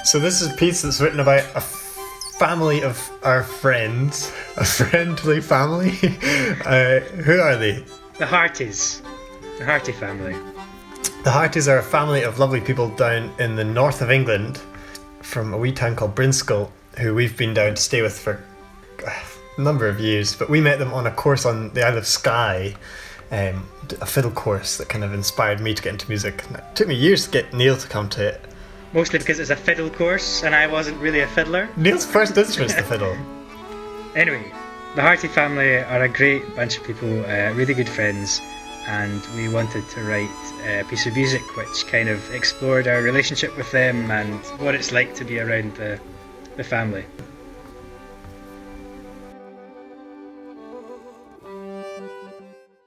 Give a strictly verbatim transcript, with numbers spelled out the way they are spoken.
So this is a piece that's written about a family of our friends. A friendly family? uh, who are they? The Hartys. The Harty family. The Hartys are a family of lovely people down in the north of England from a wee town called Brinscoll, who we've been down to stay with for a number of years. But we met them on a course on the Isle of Skye, um, a fiddle course that kind of inspired me to get into music. And it took me years to get Neil to come to it. Mostly because it's a fiddle course and I wasn't really a fiddler. Neil's first instrument's the fiddle. Anyway, the Harty family are a great bunch of people, uh, really good friends, and we wanted to write a piece of music which kind of explored our relationship with them and what it's like to be around the, the family.